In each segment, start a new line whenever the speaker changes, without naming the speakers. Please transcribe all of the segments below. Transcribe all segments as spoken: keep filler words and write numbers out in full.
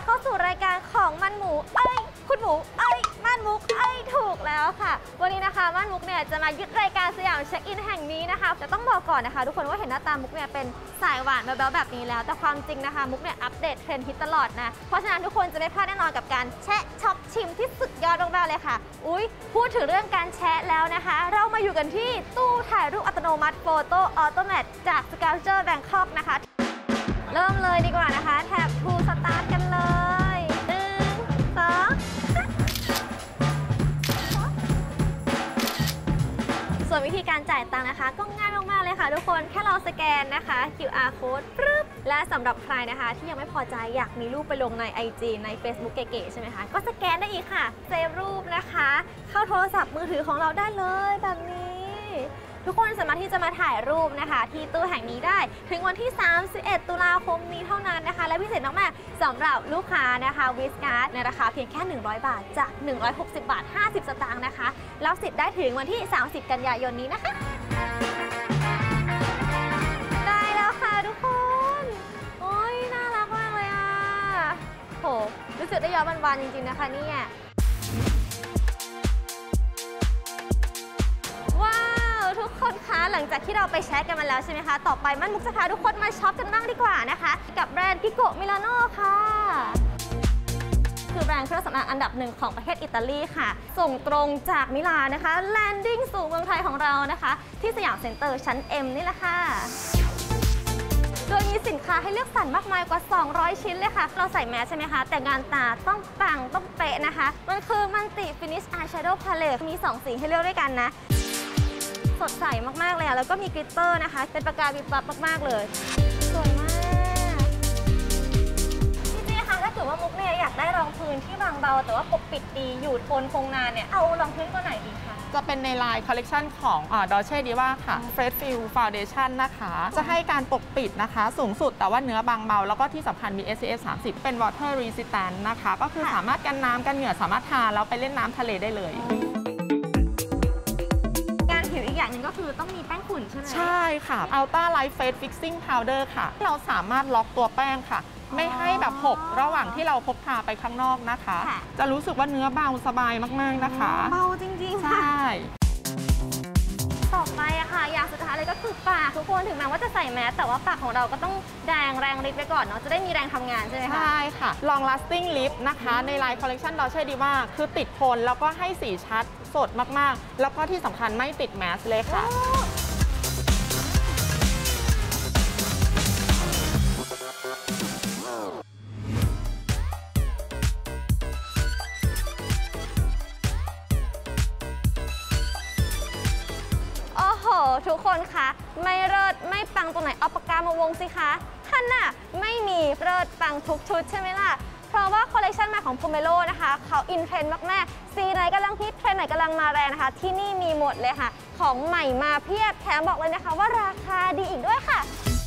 เข้าสู่รายการของมันหมูเอ้ยคุณหมูเอ้ยมันมุกเอ้ยถูกแล้วค่ะวันนี้นะคะมันมุกเนี่ยจะมายึดรายการสยามเช็คอินแห่งนี้นะคะจะต้องบอกก่อนนะคะทุกคนว่าเห็นหน้าตามุกเนี่ยเป็นสายหวานแบ๊วๆแบบนี้แล้วแต่ความจริงนะคะมุกเนี่ยอัปเดตเทรนด์ฮิตตลอดนะเพราะฉะนั้นทุกคนจะไม่พลาดแน่นอนกับการแชะช็อปชิมที่สุดยอดมากๆเลยค่ะอุ๊ยพูดถึงเรื่องการแชะแล้วนะคะเรามาอยู่กันที่ตู้ถ่ายรูปอัตโนมัติโฟโต้ออโตแมทจาก Sculpture Bangkok นะคะเริ่มเลยดีกว่านะคะแท็บ To Start กันเลยหนึ่งสองส่วนวิธีการจ่ายตังค์นะคะก็ง่ายมากๆเลยค่ะทุกคนแค่เราสแกนนะคะ คิว อาร์ Code ปึ๊บและสำหรับใครนะคะที่ยังไม่พอใจอยากมีรูปไปลงใน ไอ จี ใน Facebook เก๋ๆใช่ไหมคะก็สแกนได้อีกค่ะเซฟรูปนะคะเข้าโทรศัพท์มือถือของเราได้เลยแบบนี้ทุกคนสามารถที่จะมาถ่ายรูปนะคะที่ตู้แห่งนี้ได้ถึงวันที่สามสิบเอ็ดตุลาคมนี้เท่านั้นนะคะและพิเศษมากๆสำหรับลูกค้านะคะวิสการ์ดในราคาเพียงแค่หนึ่งร้อยบาทจากหนึ่งร้อยหกสิบบาทห้าสิบสตางค์นะคะแล้วสิทธิ์ได้ถึงวันที่สามสิบกันยายนนี้นะคะได้แล้วค่ะทุกคนโอ้ยน่ารักมากเลยอ่ะโหรู้สึกได้ย้อนวันๆจริงๆนะคะเนี่ยทุกคนคะหลังจากที่เราไปแชร์กันมาแล้วใช่ไหมคะต่อไปมันมุกจะพาทุกคนมาช็อปกันบ้างดีกว่านะคะกับแบรนด์พิโกมิลานโน่ค่ะคือแบรนด์เครื่องสำอางอันดับหนึ่งของประเทศอิตาลีค่ะส่งตรงจากมิลานนะคะแลนดิ้งสู่เมืองไทยของเรานะคะที่สยามเซ็นเตอร์ชั้น เอ็ม นี่แหละค่ะโดยมีสินค้าให้เลือกสรรมากมายกว่าสองร้อยชิ้นเลยค่ะเราใส่แมสใช่ไหมคะแต่งานตาต้องปังต้องเป๊ะนะคะมันคือมันติฟินิชอายแชโดว์พาเลตมีสองสีให้เลือกด้วยกันนะสดใสมากๆเลยอ่ะแล้วก็มีกลิตเตอร์นะคะเป็นประกายวิบวับมากๆเลยสวยมากพี่จี้คะถ้าเกิดว่ามุกเนี่ยอยากได้รองพื้นที่บางเบาแต่ว่าปกปิดดีอยู่ทนคงนานเนี่ยเอารองพื้นตัวไหนดีคะ
จะเป็นในไลน์คอลเลกชันของดอเช่ดีว่าค่ะ Fresh Feel Foundation นะคะจะให้การปกปิดนะคะสูงสุดแต่ว่าเนื้อบางเบาแล้วก็ที่สำคัญมี เอส พี เอฟ สามสิบ เป็น Water Resistant นะคะก็คือสามารถกันน้ำกันเหงื่อสามารถทาแล้วไปเล่นน้ำทะเลได้เลย
ผิวอีกอย่างหนึ่งก็คือต้องมีแป้งฝุ่นใช่ไหม
ใช่ค่ะ Ultra Light Face Fixing Powder ค่ะเราสามารถล็อกตัวแป้งค่ะไม่ให้แบบหกระหว่างที่เราพกพาไปข้างนอกนะคะจะรู้สึกว่าเนื้อเบาสบายมากๆนะคะ
เบาจริงๆ
ใช่
ต่อไปอะค่ะอย่างสุดท้ายเลยก็คือปากทุกคนถึงแม้ว่าจะใส่แมสแต่ว่าปากของเราก็ต้องแดงแรงฤทธิ์ไปก่อนเนาะจะได้มีแรงทำงานใช่ไหมคะ
ใช่ค่ะ Long Lasting Lip นะคะในไลน์คอลเลกชันดอเช่ดีว่าคือติดทนแล้วก็ให้สีชัดสดมากๆแล้วก็ที่สำคัญไม่ติดแมสเลยค่ะ
โอ้โหทุกคนคะไม่เลิศไม่ปังตรงไหนเอาปากกามาวงสิคะท่านน่ะไม่มีเลิศปังทุกชุดใช่ไหมล่ะเพราะว่าคอลเลคชันใหม่ของ Pomelo นะคะเขาอินเทรนด์มากๆสีไหนกำลังฮิตเทรนด์ไหนกำลังมาแรงนะคะที่นี่มีหมดเลยค่ะของใหม่มาเพียบแถมบอกเลยนะคะว่าราคาดีอีกด้วยค่ะ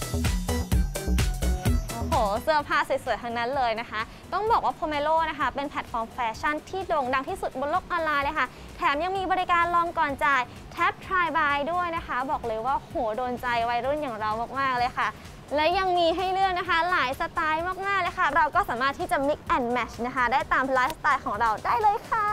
โอ้โหเสื้อผ้าสวยๆทั้งนั้นเลยนะคะต้องบอกว่า Pomelo นะคะเป็นแพลตฟอร์มแฟชั่นที่โด่งดังที่สุดบนโลกออนไลน์เลยค่ะแถมยังมีบริการลองก่อนจ่ายแท็บ Try Buy ด้วยนะคะบอกเลยว่าโหโดนใจวัยรุ่นอย่างเรามากๆเลยค่ะและยังมีให้เลือกนะคะหลายสไตล์มากๆเลยค่ะเราก็สามารถที่จะ mix and match นะคะได้ตามไลฟ์สไตล์ของเราได้เลยค่ะ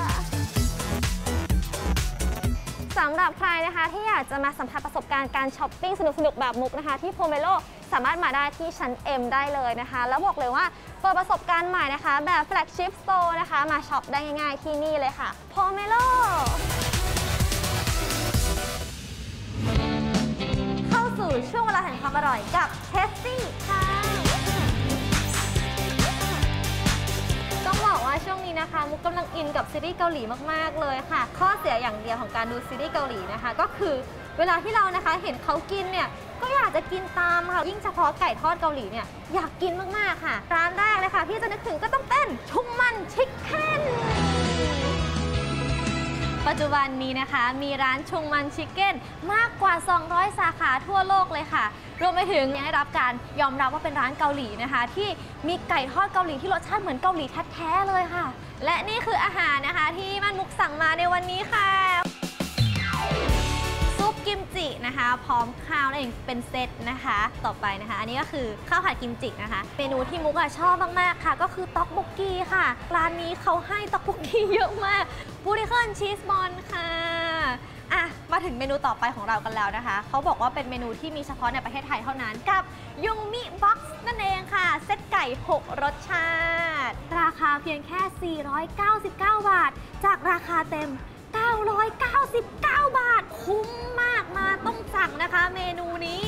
สำหรับใครนะคะที่อยากจะมาสัมผัสประสบการณ์การช้อปปิ้งสนุกๆแบบมุกนะคะที่ Pomelo สามารถมาได้ที่ชั้น เอ็ม ได้เลยนะคะแล้วบอกเลยว่าเปิดประสบการณ์ใหม่นะคะแบบ Flagship Store นะคะมาช็อปได้ง่ายๆที่นี่เลยค่ะ Pomeloสู่ช่วงเวลาแห่งความอร่อยกับเทสตี้ค่ะต้องบอกว่าช่วงนี้นะคะมุกกำลังอินกับซีรีส์เกาหลีมากๆเลยค่ะข้อเสียอย่างเดียวของการดูซีรีส์เกาหลีนะคะก็คือเวลาที่เรานะคะเห็นเขากินเนี่ยก็อยากจะกินตามค่ะยิ่งเฉพาะไก่ทอดเกาหลีเนี่ยอยากกินมากๆค่ะร้านแรกเลยค่ะที่จะนึกถึงก็ต้องเป็นชุงมันชิคเก้นปัจจุบันนี้นะคะมีร้านชุงมันชิคเก้นมากกว่าสองร้อยสาขาทั่วโลกเลยค่ะรวมไปถึงยังได้รับการยอมรับว่าเป็นร้านเกาหลีนะคะที่มีไก่ทอดเกาหลีที่รสชาติเหมือนเกาหลีแท้ๆเลยค่ะและนี่คืออาหารนะคะที่มันมุกสั่งมาในวันนี้ค่ะซุปกิมจินะคะพร้อมข้าวนั่นเองเป็นเซตนะคะต่อไปนะคะอันนี้ก็คือข้าวผัดกิมจินะคะเมนูที่มุกชอบมากๆค่ะก็คือต๊อกบกกีค่ะร้านนี้เขาให้ต๊อกบกกีเยอะมากบูริเคิลชีสบอลค่ะอ่ะมาถึงเมนูต่อไปของเรากันแล้วนะคะเขาบอกว่าเป็นเมนูที่มีเฉพาะในประเทศไทยเท่านั้นกับยุงมิบ็อกซ์นั่นเองค่ะเซตไก่หกรสชาติราคาเพียงแค่สี่ร้อยเก้าสิบเก้าบาทจากราคาเต็มเก้าร้อยเก้าสิบเก้าบาทคุ้มมากมาต้องสั่งนะคะเมนูนี้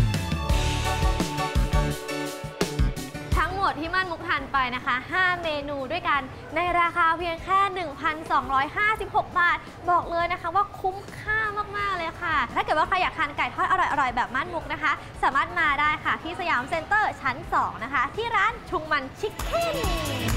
ทั้งหมดที่ม่านมุกทานไปนะคะห้าเมนูด้วยกันในราคาเพียงแค่ หนึ่งพันสองร้อยห้าสิบหก บาทบอกเลยนะคะว่าคุ้มค่ามากๆเลยค่ะถ้าเกิดว่าใครอยากทานไก่ทอดอร่อยๆแบบม่านมุกนะคะสามารถมาได้ค่ะที่สยามเซ็นเตอร์ชั้นสองนะคะที่ร้านชุงมันชิคเก้น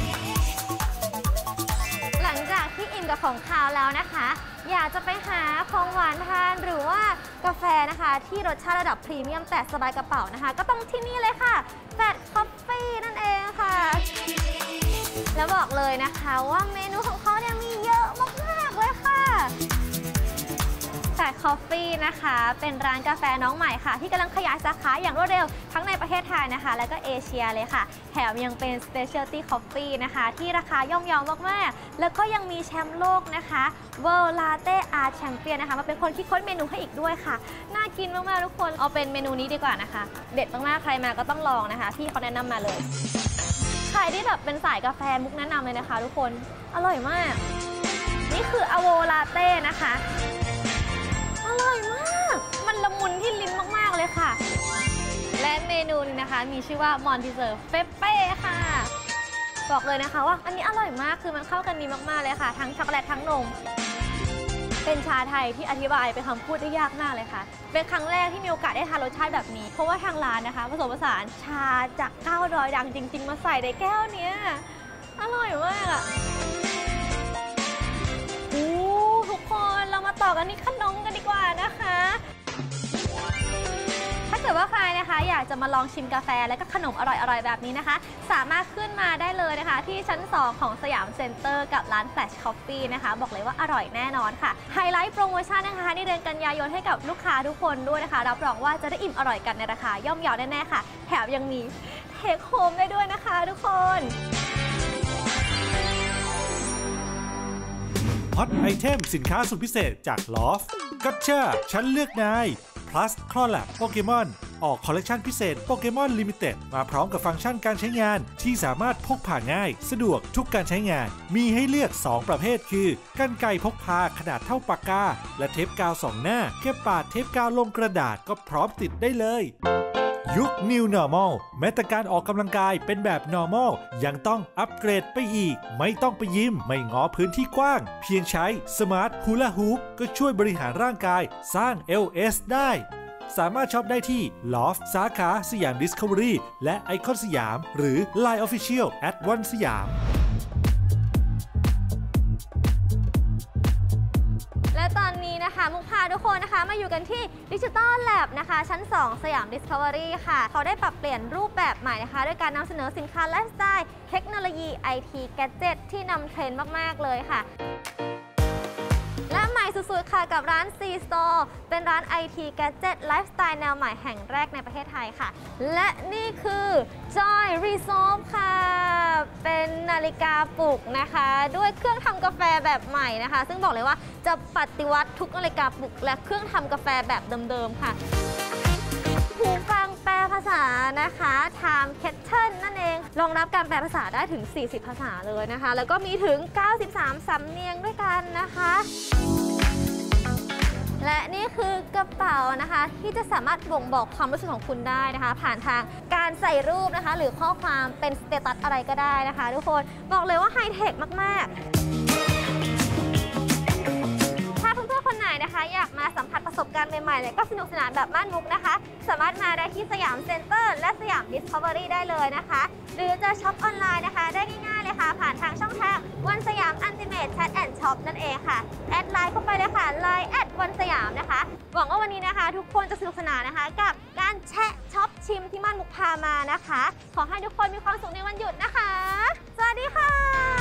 หลังจากที่อิ่มกับของคาวแล้วนะคะอยากจะไปหาของหวานทานหรือว่ากาแฟนะคะที่รสชาติระดับพรีเมียมแต่สบายกระเป๋านะคะก็ต้องที่นี่เลยค่ะแฟตคอฟฟี่นั่นเองค่ะแล้วบอกเลยนะคะว่าเมนูของเขาเนี่ยมีเยอะมากๆเลยค่ะแฟตคอฟฟี่นะคะเป็นร้านกาแฟน้องใหม่ค่ะที่กำลังขยายสาขาอย่างรวดเร็วทั้งในประเทศไทยนะคะและก็เอเชียเลยค่ะแถมยังเป็น Specialty Coffee นะคะที่ราคาย่อมเยาวมากๆแล้วก็ยังมีแชมป์โลกนะคะ World Latte Art Champion นะคะมาเป็นคนคิดค้นเมนูให้อีกด้วยค่ะน่ากินมากๆทุกคนเอาเป็นเมนูนี้ดีกว่านะคะเด็ดมากๆใครมาก็ต้องลองนะคะพี่เขาแนะนำมาเลยใครที่แบบเป็นสายกาแฟมุกแนะนำเลยนะคะทุกคนอร่อยมากนี่คือ Avo Latte นะคะอร่อยมากมันละมุนที่ลิ้นมากๆเลยค่ะและเมนูนี้นะคะมีชื่อว่ามอนติเซอร์เฟเป้ค่ะบอกเลยนะคะว่าอันนี้อร่อยมากคือมันเข้ากันดีมากๆเลยค่ะทั้งช็อกโกแลตทั้งนมเป็นชาไทยที่อธิบายเป็นคำพูดได้ยากมากเลยค่ะเป็นครั้งแรกที่มีโอกาสได้ทานรสชาติแบบนี้เพราะว่าทางร้านนะคะผสมผสานชาจากเก้าดอยดังจริงๆมาใส่ในแก้วเนี้ยอร่อยมากอะทุกคนเรามาต่อกันที่ขนมกันดีกว่านะคะถ้าเกิดว่าใครนะคะอยากจะมาลองชิมกาแฟและก็ขนมอร่อยๆแบบนี้นะคะสามารถขึ้นมาได้เลยนะคะที่ชั้นสองของสยามเซ็นเตอร์กับร้าน Flash Coffee นะคะบอกเลยว่าอร่อยแน่นอนค่ะไฮไลท์โปรโมชั่นนะคะในเดือนกันยายนให้กับลูกค้าทุกคนด้วยนะคะรับรองว่าจะได้อิ่มอร่อยกันในราคาย่อมเยาแน่ๆค่ะแถมยังมีเทคโฮมได้ด้วยนะคะทุกคน
ฮอตไอเทมสินค้าสุดพิเศษจาก Loft กัตเชอร์ฉันเลือกนาย plus คลอแลบโปเกมอนออกคอลเลกชันพิเศษโปเกมอนลิมิเต็ดมาพร้อมกับฟังก์ชันการใช้งานที่สามารถพกพาง่ายสะดวกทุกการใช้งานมีให้เลือกสองประเภทคือกรรไกรพกพาขนาดเท่าปากกาและเทปกาวสองหน้าแค่ปาดเทปกาวลงกระดาษก็พร้อมติดได้เลยยุค New Normal แม้แต่การออกกำลังกายเป็นแบบ Normal ยังต้องอัปเกรดไปอีกไม่ต้องไปยิมไม่ง้อพื้นที่กว้างเพียงใช้ Smart Hula Hoop ก็ช่วยบริหารร่างกายสร้าง แอล เอส ได้สามารถช็อปได้ที่ Loft สาขาสยาม Discovery และไอคอนสยามหรือ ไลน์ Official แอท วันสยาม
และตอนนี้นะคะมุกพาทุกคนนะคะมาอยู่กันที่ Digital Lab นะคะชั้นสองสยาม Discovery ค่ะเขาได้ปรับเปลี่ยนรูปแบบใหม่นะคะด้วยการนำเสนอสินค้าไลฟ์สไตล์เทคโนโลยี ไอ ที แกดเจ็ตที่นำเทรนด์มากๆเลยค่ะและใหม่สุดๆค่ะกับร้าน ซี สโตร์ เป็นร้าน ไอ ที Gadget ไลฟ์สไตล์แนวใหม่แห่งแรกในประเทศไทยค่ะและนี่คือ Joy Resolve ค่ะเป็นนาฬิกาปลุกนะคะด้วยเครื่องทำกาแฟแบบใหม่นะคะซึ่งบอกเลยว่าจะปฏิวัติทุกนาฬิกาปลุกและเครื่องทำกาแฟแบบเดิมๆค่ะหูฟังแปลภาษานะคะ Time Kettle นั่นเองรองรับการแปลภาษาได้ถึงสี่สิบภาษาเลยนะคะแล้วก็มีถึงเก้าสิบสามสำเนียงด้วยกันนะคะและนี่คือกระเป๋านะคะที่จะสามารถบ่งบอกความรู้สึกของคุณได้นะคะผ่านทางการใส่รูปนะคะหรือข้อความเป็นสเตตัสอะไรก็ได้นะคะทุกคนบอกเลยว่าไฮเทคมากๆถ้าเพื่อนๆคนไหนนะคะอยากมาสัมผัสประสบการณ์ใหม่ๆและก็สนุกสนานแบบม่านมุกนะคะสามารถมาได้ที่สยามเซ็นเตอร์และสยาม Discovery ได้เลยนะคะหรือจะช็อปออนไลน์นะคะได้ง่ายๆเลยค่ะผ่านทางช่องทางวันสยามอันติเมทแชทแอนด์ช็อปนั่นเองค่ะแอดไลน์เข้าไปเลยค่ะไลน์แอดวันสยามนะคะหวังว่าวันนี้นะคะทุกคนจะสนุกสนานนะคะกับการแชะช็อปชิมที่ม่านมุกพามานะคะขอให้ทุกคนมีความสุขในวันหยุดนะคะสวัสดีค่ะ